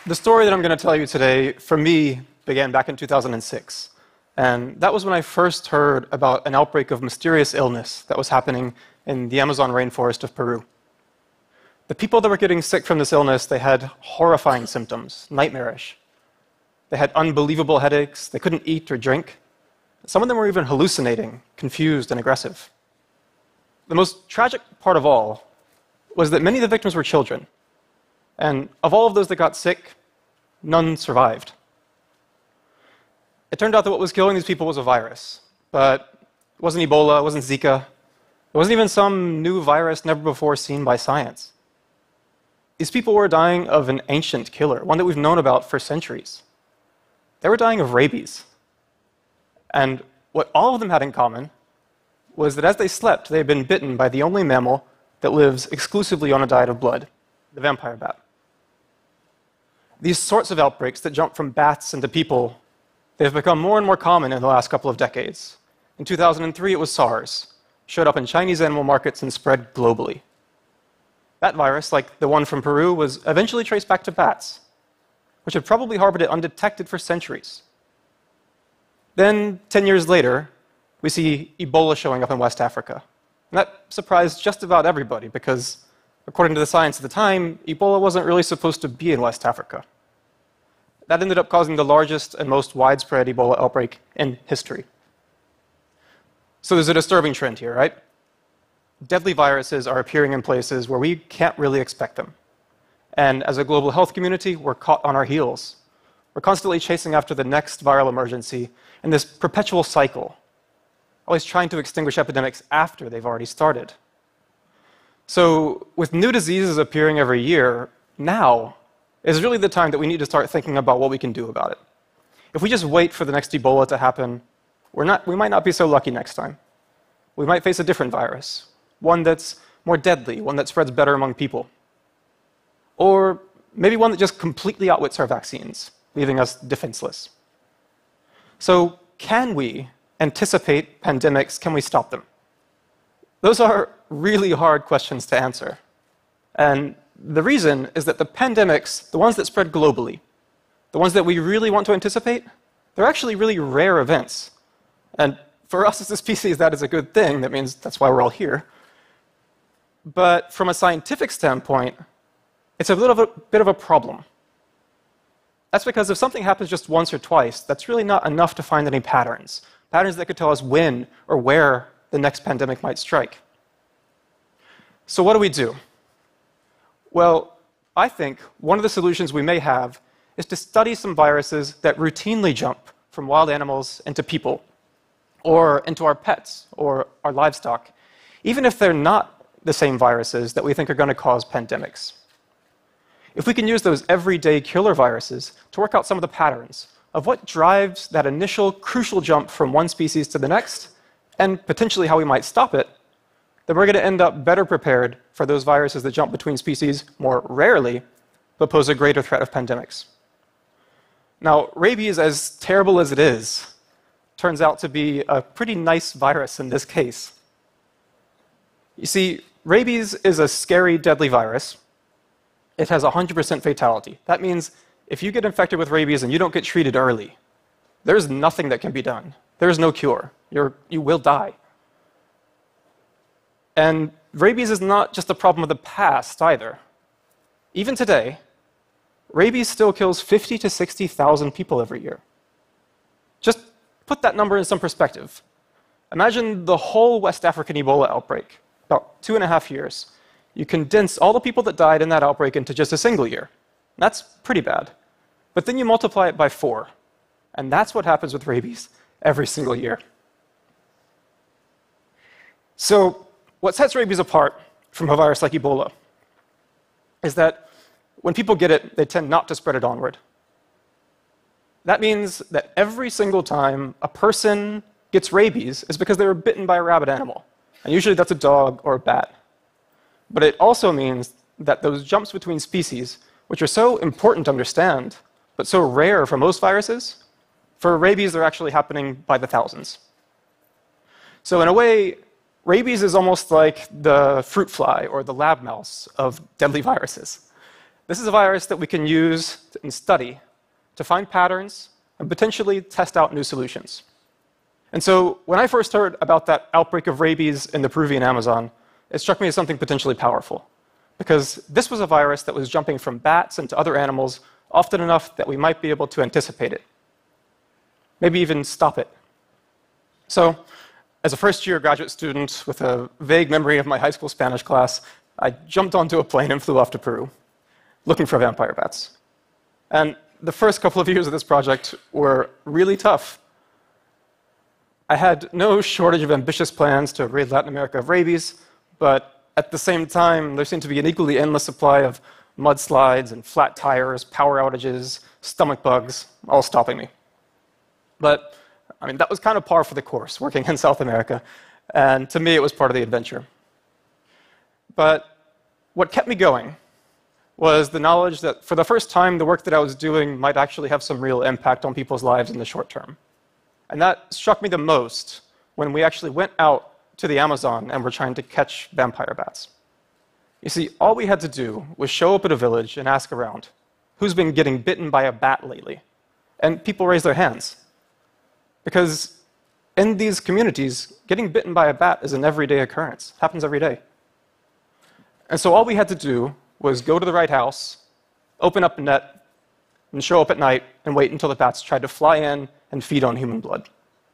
The story that I'm going to tell you today, for me, began back in 2006. And that was when I first heard about an outbreak of mysterious illness that was happening in the Amazon rainforest of Peru. The people that were getting sick from this illness, they had horrifying symptoms, nightmarish. They had unbelievable headaches, they couldn't eat or drink. Some of them were even hallucinating, confused, and aggressive. The most tragic part of all was that many of the victims were children. And of all of those that got sick, none survived. It turned out that what was killing these people was a virus. But it wasn't Ebola, it wasn't Zika. It wasn't even some new virus never before seen by science. These people were dying of an ancient killer, one that we've known about for centuries. They were dying of rabies. And what all of them had in common was that as they slept, they had been bitten by the only mammal that lives exclusively on a diet of blood, the vampire bat. These sorts of outbreaks that jump from bats into people, they've become more and more common in the last couple of decades. In 2003, it was SARS, showed up in Chinese animal markets and spread globally. That virus, like the one from Peru, was eventually traced back to bats, which had probably harbored it undetected for centuries. Then, 10 years later, we see Ebola showing up in West Africa. And that surprised just about everybody because, according to the science at the time, Ebola wasn't really supposed to be in West Africa. That ended up causing the largest and most widespread Ebola outbreak in history. So there's a disturbing trend here, right? Deadly viruses are appearing in places where we can't really expect them. And as a global health community, we're caught on our heels. We're constantly chasing after the next viral emergency in this perpetual cycle, always trying to extinguish epidemics after they've already started. So with new diseases appearing every year, now is really the time that we need to start thinking about what we can do about it. If we just wait for the next Ebola to happen, we might not be so lucky next time. We might face a different virus, one that's more deadly, one that spreads better among people. Or maybe one that just completely outwits our vaccines, leaving us defenseless. So can we anticipate pandemics? Can we stop them? Those are really hard questions to answer. And the reason is that the pandemics, the ones that spread globally, the ones that we really want to anticipate, they're actually really rare events. And for us as a species, that is a good thing. That means that's why we're all here. But from a scientific standpoint, it's a bit of a problem. That's because if something happens just once or twice, that's really not enough to find any patterns. Patterns that could tell us when or where the next pandemic might strike. So what do we do? Well, I think one of the solutions we may have is to study some viruses that routinely jump from wild animals into people, or into our pets, or our livestock, even if they're not the same viruses that we think are going to cause pandemics. If we can use those everyday killer viruses to work out some of the patterns of what drives that initial crucial jump from one species to the next, and potentially how we might stop it, then we're going to end up better prepared for those viruses that jump between species more rarely, but pose a greater threat of pandemics. Now, rabies, as terrible as it is, turns out to be a pretty nice virus in this case. You see, rabies is a scary, deadly virus. It has 100% fatality. That means if you get infected with rabies and you don't get treated early, there's nothing that can be done. There's no cure. You will die. And rabies is not just a problem of the past either. Even today, rabies still kills 50,000 to 60,000 people every year. Just put that number in some perspective. Imagine the whole West African Ebola outbreak, about 2.5 years. You condense all the people that died in that outbreak into just a single year. That's pretty bad. But then you multiply it by 4, and that's what happens with rabies every single year. So what sets rabies apart from a virus like Ebola is that when people get it, they tend not to spread it onward. That means that every single time a person gets rabies is because they were bitten by a rabid animal. And usually that's a dog or a bat. But it also means that those jumps between species, which are so important to understand, but so rare for most viruses, for rabies they're actually happening by the thousands. So in a way, rabies is almost like the fruit fly or the lab mouse of deadly viruses. This is a virus that we can use and study to find patterns and potentially test out new solutions. And so when I first heard about that outbreak of rabies in the Peruvian Amazon, it struck me as something potentially powerful, because this was a virus that was jumping from bats into other animals often enough that we might be able to anticipate it, maybe even stop it. So, as a first-year graduate student with a vague memory of my high school Spanish class, I jumped onto a plane and flew off to Peru, looking for vampire bats. And the first couple of years of this project were really tough. I had no shortage of ambitious plans to rid Latin America of rabies, but at the same time, there seemed to be an equally endless supply of mudslides and flat tires, power outages, stomach bugs, all stopping me. But, I mean, that was kind of par for the course, working in South America, and to me, it was part of the adventure. But what kept me going was the knowledge that for the first time, the work that I was doing might actually have some real impact on people's lives in the short term. And that struck me the most when we actually went out to the Amazon and were trying to catch vampire bats. You see, all we had to do was show up at a village and ask around, who's been getting bitten by a bat lately? And people raised their hands. Because in these communities, getting bitten by a bat is an everyday occurrence. It happens every day. And so all we had to do was go to the right house, open up a net, and show up at night and wait until the bats tried to fly in and feed on human blood.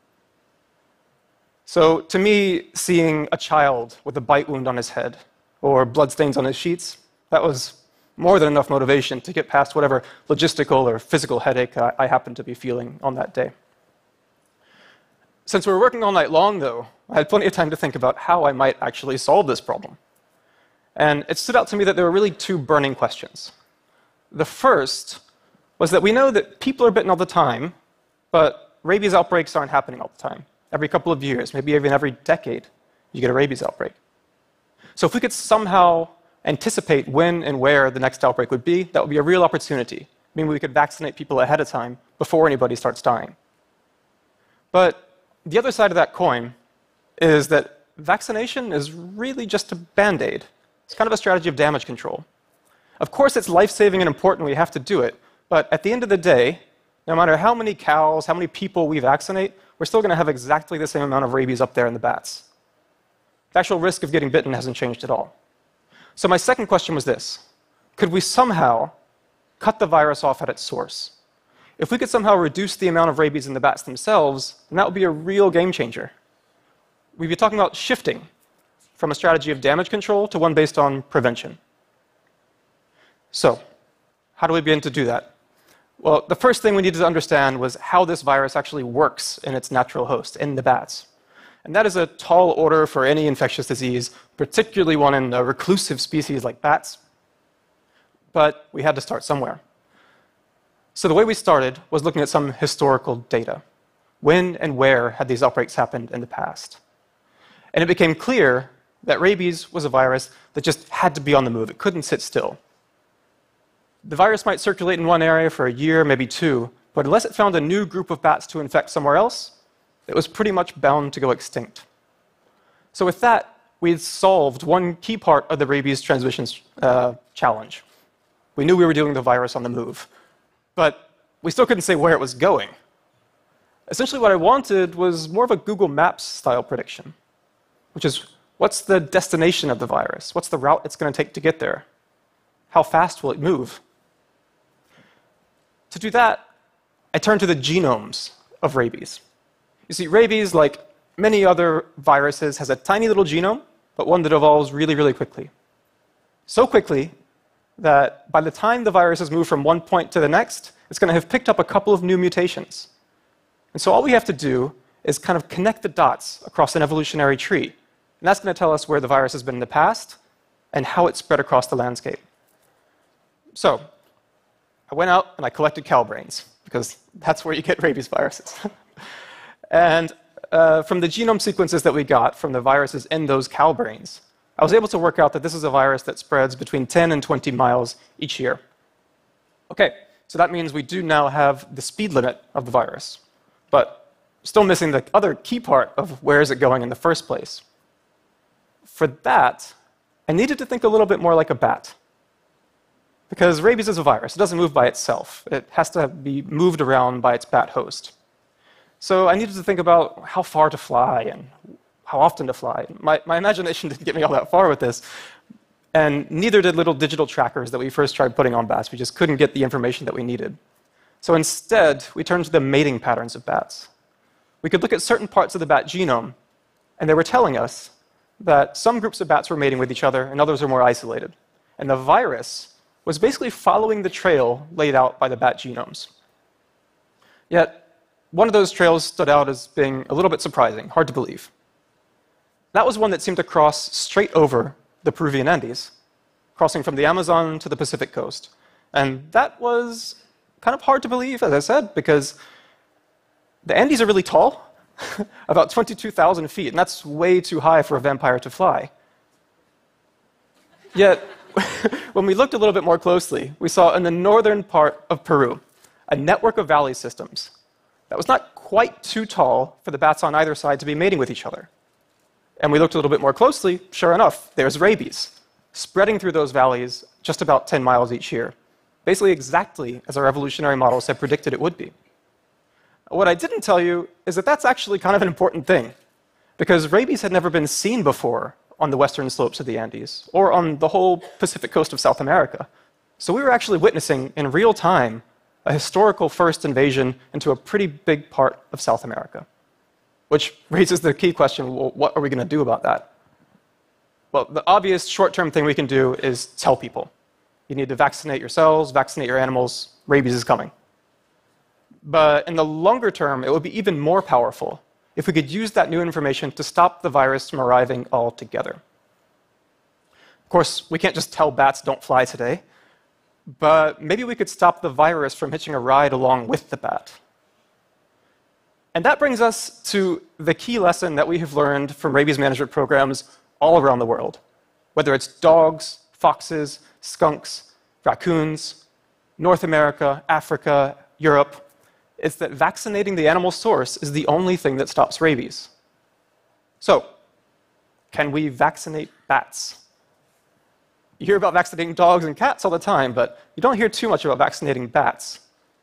So to me, seeing a child with a bite wound on his head or bloodstains on his sheets, that was more than enough motivation to get past whatever logistical or physical headache I happened to be feeling on that day. Since we were working all night long, though, I had plenty of time to think about how I might actually solve this problem. And it stood out to me that there were really two burning questions. The first was that we know that people are bitten all the time, but rabies outbreaks aren't happening all the time. Every couple of years, maybe even every decade, you get a rabies outbreak. So if we could somehow anticipate when and where the next outbreak would be, that would be a real opportunity. Meaning we could vaccinate people ahead of time before anybody starts dying. But the other side of that coin is that vaccination is really just a band-aid. It's kind of a strategy of damage control. Of course, it's life-saving and important, we have to do it, but at the end of the day, no matter how many cows, how many people we vaccinate, we're still going to have exactly the same amount of rabies up there in the bats. The actual risk of getting bitten hasn't changed at all. So my second question was this: could we somehow cut the virus off at its source? If we could somehow reduce the amount of rabies in the bats themselves, then that would be a real game changer. We'd be talking about shifting from a strategy of damage control to one based on prevention. So, how do we begin to do that? Well, the first thing we needed to understand was how this virus actually works in its natural host, in the bats. And that is a tall order for any infectious disease, particularly one in a reclusive species like bats. But we had to start somewhere. So the way we started was looking at some historical data. When and where had these outbreaks happened in the past? And it became clear that rabies was a virus that just had to be on the move. It couldn't sit still. The virus might circulate in one area for a year, maybe two, but unless it found a new group of bats to infect somewhere else, it was pretty much bound to go extinct. So with that, we solved one key part of the rabies transmission challenge. We knew we were dealing with the virus on the move, but we still couldn't say where it was going. Essentially, what I wanted was more of a Google Maps style prediction, which is, what's the destination of the virus? What's the route it's going to take to get there? How fast will it move? To do that, I turned to the genomes of rabies. You see, rabies, like many other viruses, has a tiny little genome, but one that evolves really, really quickly. So quickly that by the time the virus has moved from one point to the next, it's going to have picked up a couple of new mutations. And so all we have to do is kind of connect the dots across an evolutionary tree. And that's going to tell us where the virus has been in the past and how it spread across the landscape. So I went out and I collected cow brains, because that's where you get rabies viruses. And from the genome sequences that we got from the viruses in those cow brains, I was able to work out that this is a virus that spreads between 10 and 20 miles each year. Okay, so that means we do now have the speed limit of the virus, but still missing the other key part of where is it going in the first place. For that, I needed to think a little bit more like a bat. because rabies is a virus. It doesn't move by itself. It has to be moved around by its bat host. So I needed to think about how far to fly and how often to fly. My imagination didn't get me all that far with this, and neither did little digital trackers that we first tried putting on bats. We just couldn't get the information that we needed. So instead, we turned to the mating patterns of bats. We could look at certain parts of the bat genome, and they were telling us that some groups of bats were mating with each other and others were more isolated. And the virus was basically following the trail laid out by the bat genomes. Yet, one of those trails stood out as being a little bit surprising, hard to believe. That was one that seemed to cross straight over the Peruvian Andes, crossing from the Amazon to the Pacific coast. And that was kind of hard to believe, as I said, because the Andes are really tall, about 22,000 feet, and that's way too high for a vampire to fly. Yet, when we looked a little bit more closely, we saw in the northern part of Peru a network of valley systems that was not quite too tall for the bats on either side to be mating with each other. And we looked a little bit more closely, sure enough, there's rabies spreading through those valleys just about 10 miles each year, basically exactly as our evolutionary models had predicted it would be. What I didn't tell you is that that's actually kind of an important thing, because rabies had never been seen before on the western slopes of the Andes or on the whole Pacific coast of South America. So we were actually witnessing in real time a historical first invasion into a pretty big part of South America. Which raises the key question, well, what are we going to do about that? Well, the obvious short-term thing we can do is tell people. You need to vaccinate yourselves, vaccinate your animals, rabies is coming. But in the longer term, it would be even more powerful if we could use that new information to stop the virus from arriving altogether. Of course, we can't just tell bats don't fly today, but maybe we could stop the virus from hitching a ride along with the bat. And that brings us to the key lesson that we have learned from rabies management programs all around the world, whether it's dogs, foxes, skunks, raccoons, North America, Africa, Europe. It's that vaccinating the animal source is the only thing that stops rabies. So, can we vaccinate bats? You hear about vaccinating dogs and cats all the time, but you don't hear too much about vaccinating bats.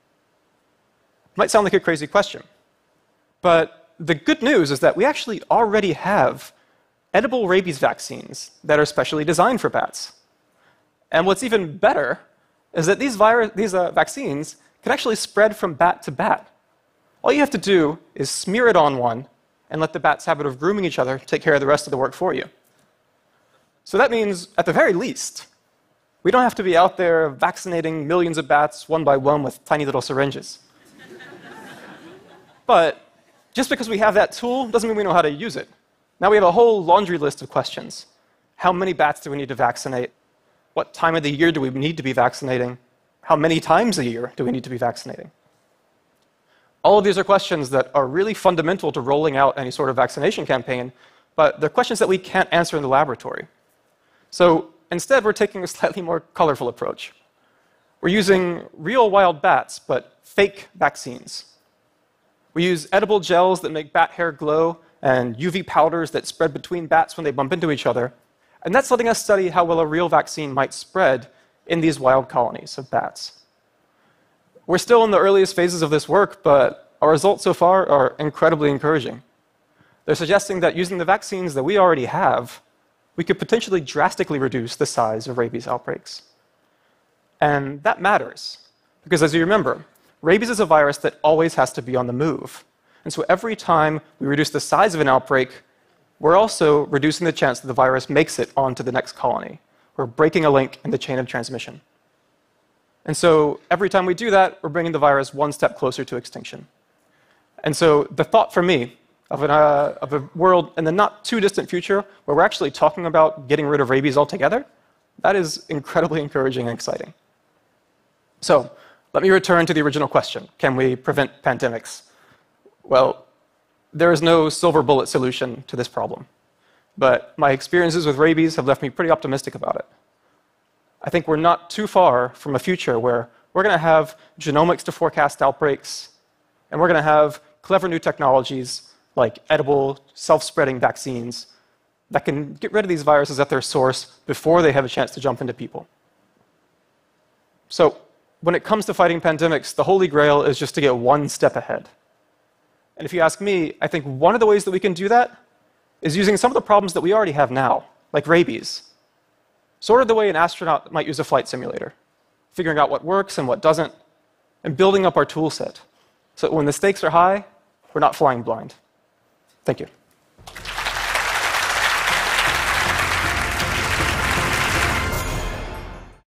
It might sound like a crazy question. But the good news is that we actually already have edible rabies vaccines that are specially designed for bats. And what's even better is that these vaccines can actually spread from bat to bat. All you have to do is smear it on one and let the bat's habit of grooming each other take care of the rest of the work for you. So that means, at the very least, we don't have to be out there vaccinating millions of bats one by one with tiny little syringes. But just because we have that tool doesn't mean we know how to use it. Now we have a whole laundry list of questions. How many bats do we need to vaccinate? What time of the year do we need to be vaccinating? How many times a year do we need to be vaccinating? All of these are questions that are really fundamental to rolling out any sort of vaccination campaign, but they're questions that we can't answer in the laboratory. So instead, we're taking a slightly more colorful approach. We're using real wild bats, but fake vaccines. We use edible gels that make bat hair glow and UV powders that spread between bats when they bump into each other. And that's letting us study how well a real vaccine might spread in these wild colonies of bats. We're still in the earliest phases of this work, but our results so far are incredibly encouraging. They're suggesting that using the vaccines that we already have, we could potentially drastically reduce the size of rabies outbreaks. And that matters, because as you remember, rabies is a virus that always has to be on the move. And so every time we reduce the size of an outbreak, we're also reducing the chance that the virus makes it onto the next colony. We're breaking a link in the chain of transmission. And so every time we do that, we're bringing the virus one step closer to extinction. And so the thought for me of a world in the not too distant future where we're actually talking about getting rid of rabies altogether, that is incredibly encouraging and exciting. So let me return to the original question. Can we prevent pandemics? Well, there is no silver bullet solution to this problem. But my experiences with rabies have left me pretty optimistic about it. I think we're not too far from a future where we're going to have genomics to forecast outbreaks, and we're going to have clever new technologies like edible, self-spreading vaccines that can get rid of these viruses at their source before they have a chance to jump into people. So when it comes to fighting pandemics, the holy grail is just to get one step ahead. And if you ask me, I think one of the ways that we can do that is using some of the problems that we already have now, like rabies. Sort of the way an astronaut might use a flight simulator, figuring out what works and what doesn't, and building up our tool set. So when the stakes are high, we're not flying blind. Thank you.